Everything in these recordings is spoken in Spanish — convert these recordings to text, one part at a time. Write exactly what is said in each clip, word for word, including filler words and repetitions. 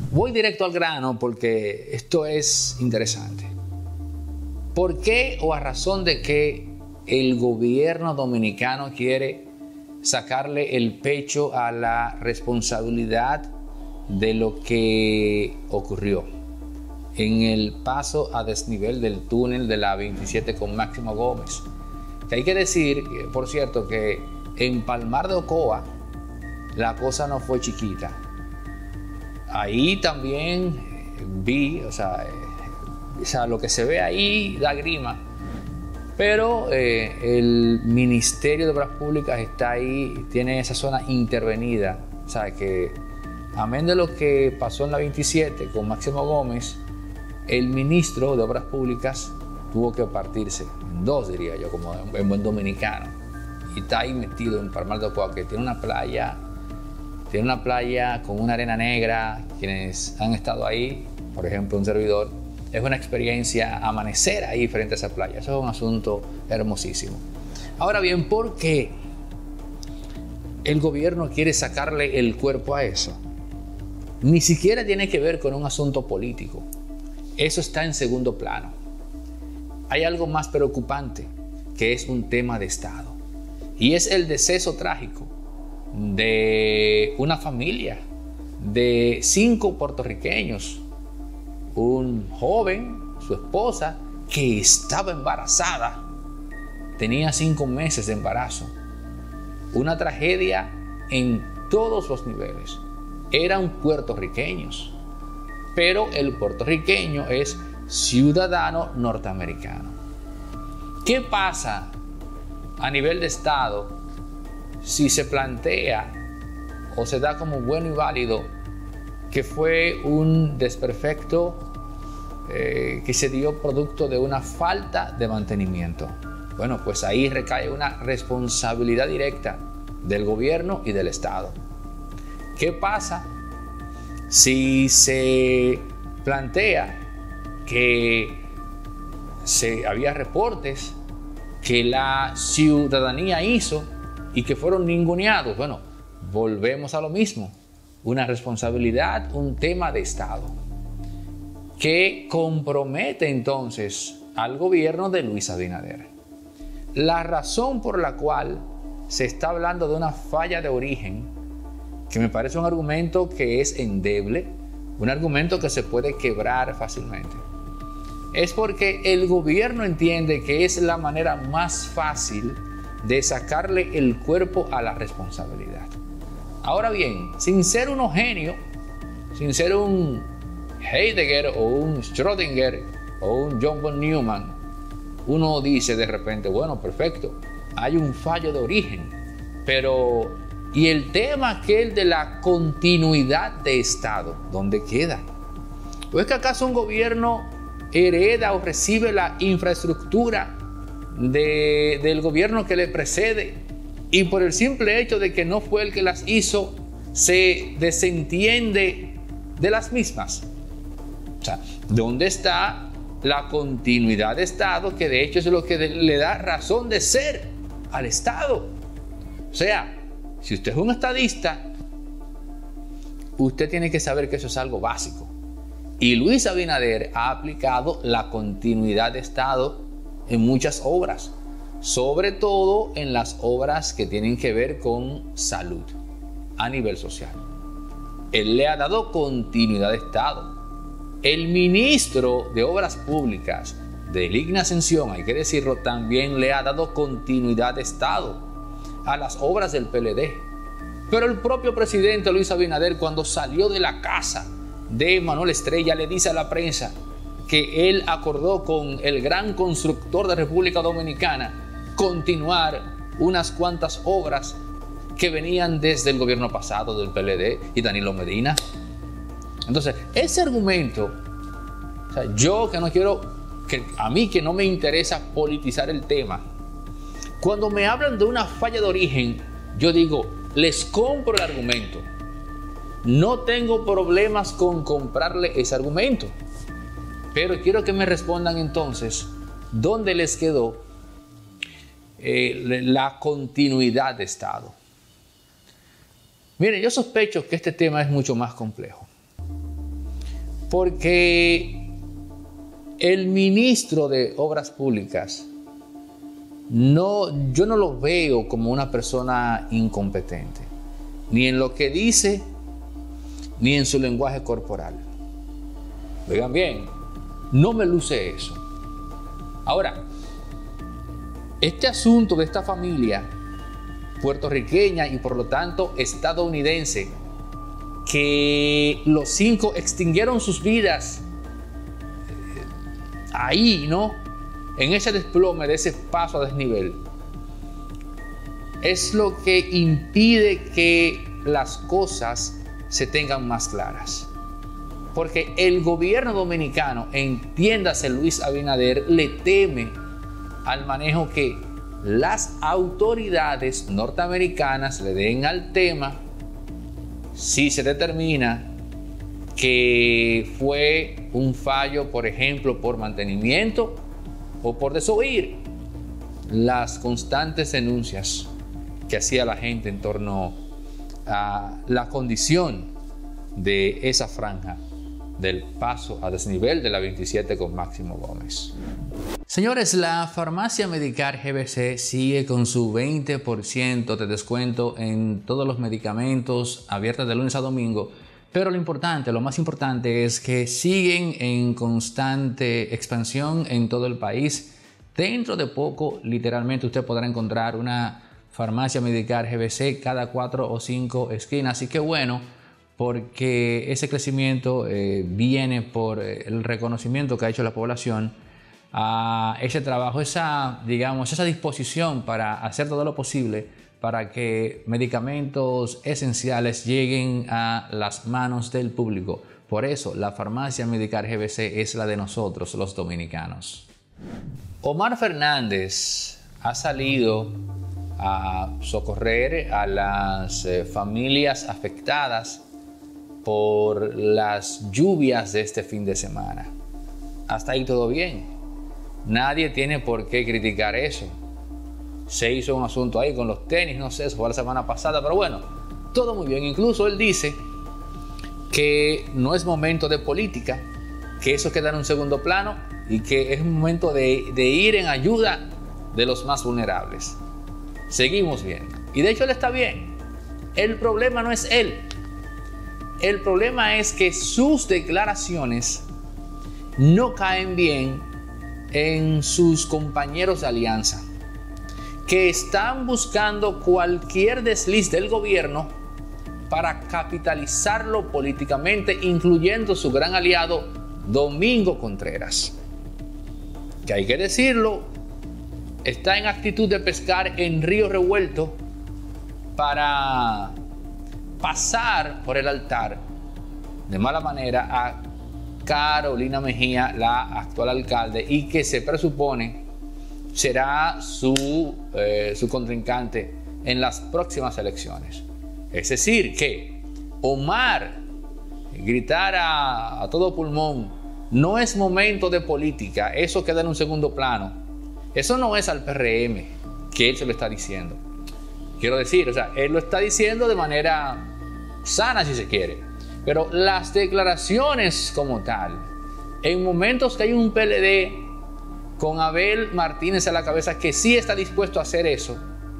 Voy directo al grano porque esto es interesante. ¿Por qué o a razón de qué el gobierno dominicano quiere sacarle el pecho a la responsabilidad de lo que ocurrió en el paso a desnivel del túnel de la veintisiete con Máximo Gómez? Que hay que decir, por cierto, que en Palmar de Ocoa la cosa no fue chiquita. Ahí también vi, o sea, eh, o sea lo que se ve ahí da grima, pero eh, el Ministerio de Obras Públicas está ahí, tiene esa zona intervenida. O sea que, amén de lo que pasó en la veintisiete con Máximo Gómez, el ministro de Obras Públicas tuvo que partirse en dos, diría yo, como en buen dominicano. Y está ahí metido en Palmar de Ocoa, que tiene una playa, tiene una playa con una arena negra. Quienes han estado ahí, por ejemplo, un servidor, es una experiencia amanecer ahí frente a esa playa. Eso es un asunto hermosísimo. Ahora bien, ¿por qué el gobierno quiere sacarle el cuerpo a eso? Ni siquiera tiene que ver con un asunto político. Eso está en segundo plano. Hay algo más preocupante, que es un tema de Estado. Y es el deceso trágico de una familia de cinco puertorriqueños. Un joven, su esposa, que estaba embarazada. Tenía cinco meses de embarazo. Una tragedia en todos los niveles. Eran puertorriqueños, pero el puertorriqueño es ciudadano norteamericano. ¿Qué pasa a nivel de Estado si se plantea o se da como bueno y válido que fue un desperfecto eh, que se dio producto de una falta de mantenimiento? Bueno, pues ahí recae una responsabilidad directa del gobierno y del Estado. ¿Qué pasa si se plantea que se, había reportes que la ciudadanía hizo y que fueron ninguneados? Bueno, volvemos a lo mismo. Una responsabilidad, un tema de Estado que compromete entonces al gobierno de Luis Abinader. La razón por la cual se está hablando de una falla de origen, que me parece un argumento que es endeble, un argumento que se puede quebrar fácilmente, es porque el gobierno entiende que es la manera más fácil de sacarle el cuerpo a la responsabilidad. Ahora bien, sin ser uno genio, sin ser un Heidegger o un Schrödinger o un John von Neumann, uno dice de repente, bueno, perfecto, hay un fallo de origen, pero ¿y el tema aquel de la continuidad de Estado? ¿Dónde queda? ¿O es que acaso un gobierno hereda o recibe la infraestructura de, del gobierno que le precede y por el simple hecho de que no fue el que las hizo, se desentiende de las mismas? O sea, ¿dónde está la continuidad de Estado, que de hecho es lo que le da razón de ser al Estado? O sea, si usted es un estadista, usted tiene que saber que eso es algo básico. Y Luis Abinader ha aplicado la continuidad de Estado en muchas obras, sobre todo en las obras que tienen que ver con salud a nivel social. Él le ha dado continuidad de Estado. El ministro de Obras Públicas, Deligna Ascensión, hay que decirlo, también le ha dado continuidad de Estado a las obras del P L D. Pero el propio presidente Luis Abinader, cuando salió de la casa de Manuel Estrella, le dice a la prensa que él acordó con el gran constructor de República Dominicana continuar unas cuantas obras que venían desde el gobierno pasado del P L D y Danilo Medina. Entonces, ese argumento, o sea, yo que no quiero, que a mí que no me interesa politizar el tema, cuando me hablan de una falla de origen, yo digo, les compro el argumento. No tengo problemas con comprarle ese argumento. Pero quiero que me respondan entonces, ¿dónde les quedó eh, la continuidad de Estado? Miren, yo sospecho que este tema es mucho más complejo. porque el ministro de Obras Públicas, no, yo no lo veo como una persona incompetente, ni en lo que dice, ni en su lenguaje corporal. Oigan bien, no me luce eso. Ahora, este asunto de esta familia puertorriqueña y por lo tanto estadounidense, que los cinco extinguieron sus vidas ahí, ¿no? En ese desplome de ese paso a desnivel, es lo que impide que las cosas se tengan más claras. Porque el gobierno dominicano, entiéndase Luis Abinader, le teme al manejo que las autoridades norteamericanas le den al tema si se determina que fue un fallo, por ejemplo, por mantenimiento o por desoír las constantes denuncias que hacía la gente en torno a la condición de esa franja del paso a desnivel de la veintisiete con Máximo Gómez. Señores, la farmacia Medicar G B C sigue con su veinte por ciento de descuento en todos los medicamentos, abiertas de lunes a domingo. Pero lo importante, lo más importante es que siguen en constante expansión en todo el país. Dentro de poco, literalmente, usted podrá encontrar una farmacia Medicar G B C cada cuatro o cinco esquinas. Así que bueno, porque ese crecimiento eh, viene por el reconocimiento que ha hecho la población a ese trabajo, esa, digamos, esa disposición para hacer todo lo posible para que medicamentos esenciales lleguen a las manos del público. Por eso, la farmacia Medicar G B C es la de nosotros, los dominicanos. Omar Fernández ha salido a socorrer a las eh, familias afectadas por las lluvias de este fin de semana. Hasta ahí todo bien. Nadie tiene por qué criticar eso. Se hizo un asunto ahí con los tenis, no sé, eso fue la semana pasada, pero bueno, todo muy bien. Incluso él dice que no es momento de política, que eso queda en un segundo plano y que es un momento de, de ir en ayuda de los más vulnerables. Seguimos bien. Y de hecho él está bien. El problema no es él. El problema es que sus declaraciones no caen bien en sus compañeros de alianza, que están buscando cualquier desliz del gobierno para capitalizarlo políticamente, incluyendo su gran aliado Domingo Contreras, que hay que decirlo, está en actitud de pescar en río revuelto para pasar por el altar de mala manera a Carolina Mejía, la actual alcalde, y que se presupone será su, eh, su contrincante en las próximas elecciones. Es decir, que Omar gritar a, a todo pulmón, no es momento de política, eso queda en un segundo plano. Eso no es al P R M que él se lo está diciendo. Quiero decir, o sea, él lo está diciendo de manera sana si se quiere, pero las declaraciones como tal, en momentos que hay un P L D con Abel Martínez a la cabeza que sí está dispuesto a hacer eso,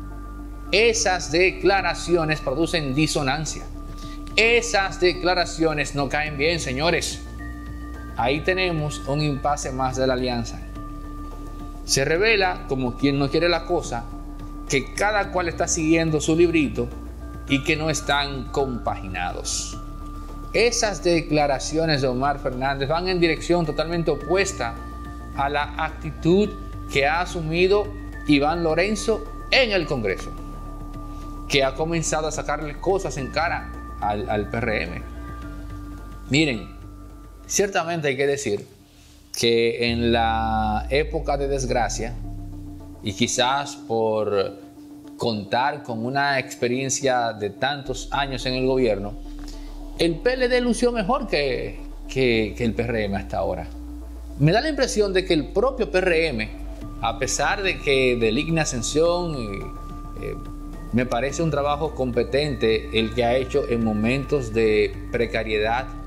esas declaraciones producen disonancia. Esas declaraciones no caen bien, señores. Ahí tenemos un impasse más de la alianza. Se revela, como quien no quiere la cosa, que cada cual está siguiendo su librito y que no están compaginados. Esas declaraciones de Omar Fernández van en dirección totalmente opuesta a la actitud que ha asumido Iván Lorenzo en el Congreso, que ha comenzado a sacarle cosas en cara al, al P R M. Miren, ciertamente hay que decir que en la época de desgracia, y quizás por contar con una experiencia de tantos años en el gobierno, el P L D lució mejor que, que, que el P R M hasta ahora. Me da la impresión de que el propio P R M, a pesar de que de Ligna Ascensión eh, me parece un trabajo competente el que ha hecho en momentos de precariedad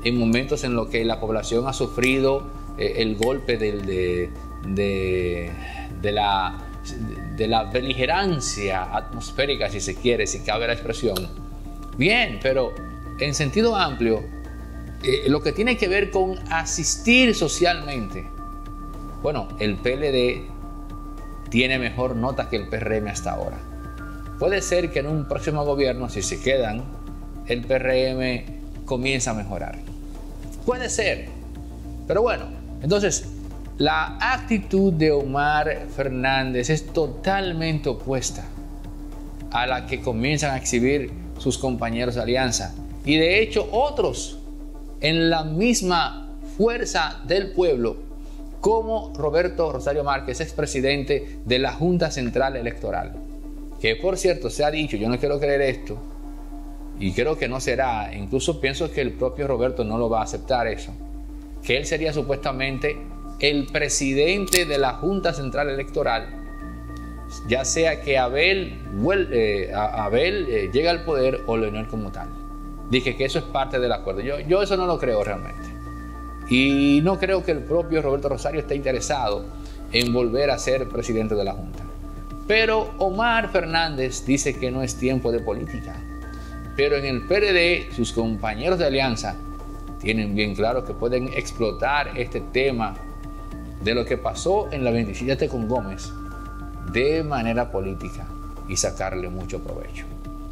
en momentos en los que la población ha sufrido eh, el golpe del, de, de, de, la, de la beligerancia atmosférica, si se quiere, si cabe la expresión. Bien, pero en sentido amplio, eh, lo que tiene que ver con asistir socialmente, bueno, el P L D tiene mejor nota que el P R M hasta ahora. Puede ser que en un próximo gobierno, si se quedan, el P R M comienza a mejorar. Puede ser. Pero bueno, entonces, la actitud de Omar Fernández es totalmente opuesta a la que comienzan a exhibir sus compañeros de alianza. Y de hecho, otros en la misma fuerza del pueblo, como Roberto Rosario Márquez, expresidente de la Junta Central Electoral, que por cierto se ha dicho, yo no quiero creer esto, y creo que no será, incluso pienso que el propio Roberto no lo va a aceptar eso, que él sería supuestamente el presidente de la Junta Central Electoral, ya sea que Abel, eh, Abel eh, llegue al poder o Leonel como tal. Dije que eso es parte del acuerdo. Yo, yo eso no lo creo realmente. Y no creo que el propio Roberto Rosario esté interesado en volver a ser presidente de la Junta. Pero Omar Fernández dice que no es tiempo de política. Pero en el P L D, sus compañeros de alianza tienen bien claro que pueden explotar este tema de lo que pasó en la veintisiete con Gómez de manera política y sacarle mucho provecho.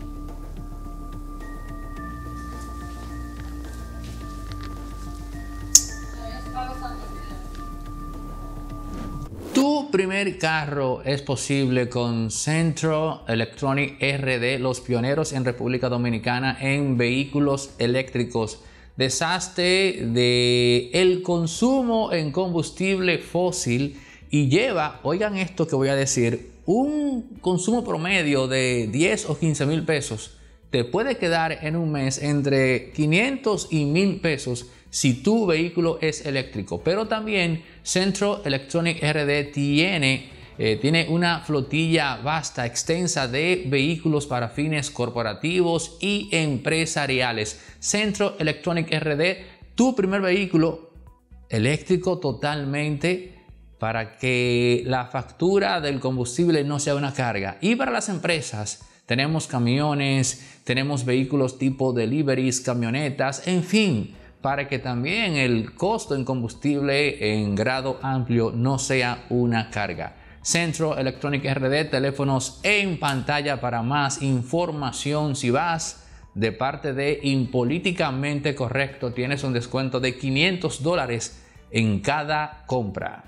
Tu primer carro es posible con Centro Electronic R D, los pioneros en República Dominicana en vehículos eléctricos. Deshazte de el consumo en combustible fósil y lleva, oigan esto que voy a decir, un consumo promedio de diez o quince mil pesos. Te puede quedar en un mes entre quinientos y mil pesos si tu vehículo es eléctrico. Pero también Centro Electronic R D tiene, eh, tiene una flotilla vasta, extensa de vehículos para fines corporativos y empresariales. Centro Electronic R D, tu primer vehículo eléctrico totalmente, para que la factura del combustible no sea una carga. Y para las empresas, tenemos camiones, tenemos vehículos tipo deliveries, camionetas, en fin, para que también el costo en combustible en grado amplio no sea una carga. Centro Electronic R D, teléfonos en pantalla para más información. Si vas de parte de Impolíticamente Correcto, tienes un descuento de quinientos dólares en cada compra.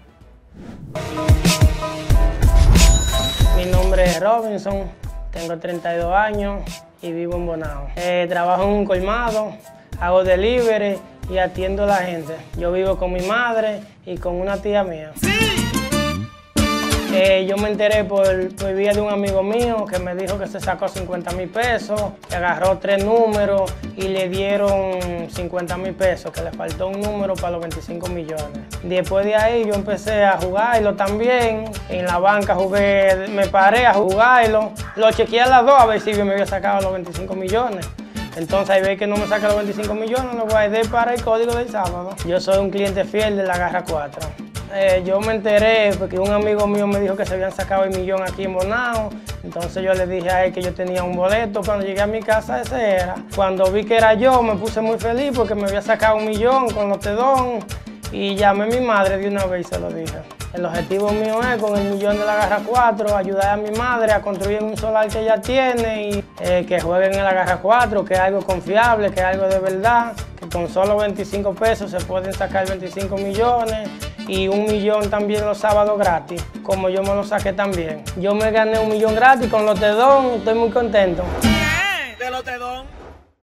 Mi nombre es Robinson, tengo treinta y dos años y vivo en Bonao. Eh, trabajo en un colmado, hago delivery y atiendo a la gente. Yo vivo con mi madre y con una tía mía. Eh, yo me enteré por, por vía de un amigo mío que me dijo que se sacó cincuenta mil pesos, que agarró tres números y le dieron cincuenta mil pesos, que le faltó un número para los veinticinco millones. Después de ahí yo empecé a jugarlo también. En la banca jugué, me paré a jugarlo. Lo chequeé a las dos a ver si me había sacado los veinticinco millones. Entonces ahí ve que no me saca los veinticinco millones, lo guardé para el código del sábado. Yo soy un cliente fiel de la Garra cuatro. Eh, yo me enteré porque un amigo mío me dijo que se habían sacado el millón aquí en Bonao. Entonces yo le dije a él que yo tenía un boleto. Cuando llegué a mi casa ese era. Cuando vi que era yo me puse muy feliz porque me había sacado un millón con los Tedón. Y llamé a mi madre de una vez y se lo dije. El objetivo mío es con el millón de la Garra cuatro ayudar a mi madre a construir un solar que ella tiene y eh, que jueguen en la Garra cuatro, que es algo confiable, que es algo de verdad, que con solo veinticinco pesos se pueden sacar veinticinco millones y un millón también los sábados gratis, como yo me lo saqué también. Yo me gané un millón gratis con los Tedón, estoy muy contento. Bien, de los Tedón.